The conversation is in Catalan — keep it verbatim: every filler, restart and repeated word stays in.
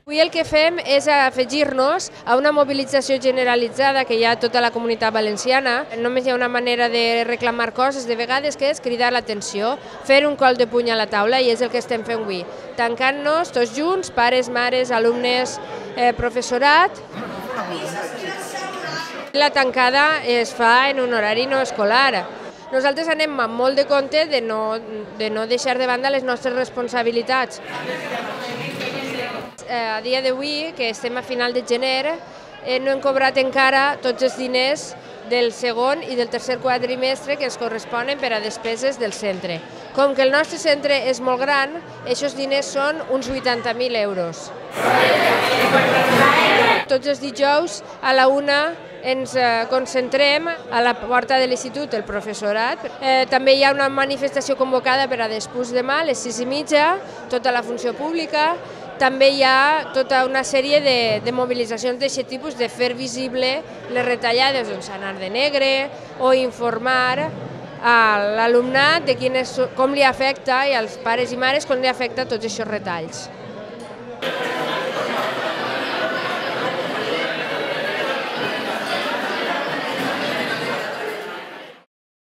Avui el que fem és afegir-nos a una mobilització generalitzada que hi ha a tota la comunitat valenciana. Només hi ha una manera de reclamar coses de vegades, que és cridar l'atenció, fer un col de puny a la taula, i és el que estem fent avui. Tancant-nos tots junts, pares, mares, alumnes, eh, professorat. La tancada es fa en un horari no escolar. Nosaltres anem amb molt de compte de no, de no deixar de banda les nostres responsabilitats. A dia d'avui, que estem a final de gener, no hem cobrat encara tots els diners del segon i del tercer quadrimestre que ens corresponen per a despeses del centre. Com que el nostre centre és molt gran, aquests diners són uns vuitanta mil euros. Tots els dijous a la una ens concentrem a la porta de l'institut, el professorat. Eh, també hi ha una manifestació convocada per a després demà, a les sis i mitja, tota la funció pública. També hi ha tota una sèrie de, de mobilitzacions d'aquest tipus, de fer visible les retallades, doncs anar de negre o informar a l'alumnat de quin és, com li afecta, i als pares i mares com li afecta tots aquests retalls.